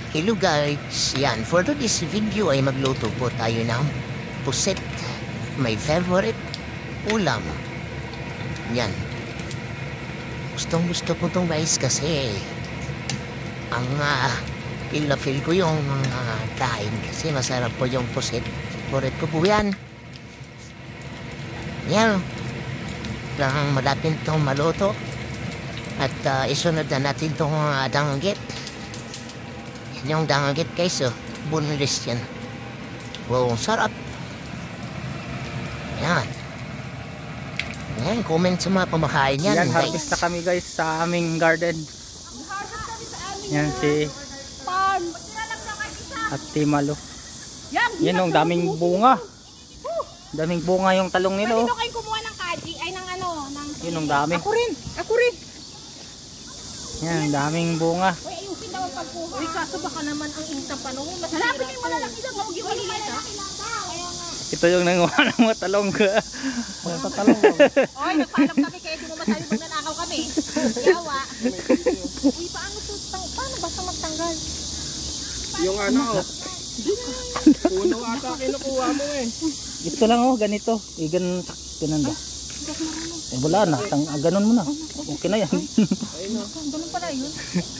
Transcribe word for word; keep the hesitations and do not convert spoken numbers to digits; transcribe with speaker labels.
Speaker 1: Hello guys, yan, for today's video ay magluto po tayo ng puset, my favorite ulam. Yan, gustong gusto ko itong guys kasi ang uh, feel na feel ko yung uh, kain kasi masarap po yung puset. Favorite ko po yan. Yan, lang malapit itong maluto at uh, isunod na natin itong uh, danggit. Yung danggit guys, oh, boneless yan. Wow, sarap. Yan. Yan, comment sa mga pamakain yan.
Speaker 2: Yan, harvest na kami guys sa aming garden. Yan si Ate Malo. Yan, ang daming bunga. Daming bunga yung talong nila.
Speaker 3: Pwede kayo kumuha ng kaji, ay ng ano, ng...
Speaker 2: Yun, ang dami.
Speaker 3: Ako rin, ako rin.
Speaker 2: Yan, daming bunga.
Speaker 3: Uy, ayusin daw ang pagkuha. Uy, kaso baka naman ang intang panahon. Hanapin kayo malalaki lang, mag-iwalay ha.
Speaker 2: Ito yung nanguha ng mga talong.
Speaker 3: Mga talong. Oy, nagpaalam kami kaya di mo masabi pag nanakaw kami. Yawa. Uy, paano to? Paano basta magtanggal?
Speaker 4: Yung ano, puno ata kinukuha mo eh.
Speaker 2: Ito lang oh, ganito. Eh, ganun, ganun ba? Eh, wala na. Tang, ah, ganun mo na. Okay na yan.
Speaker 3: Ganun pala yun.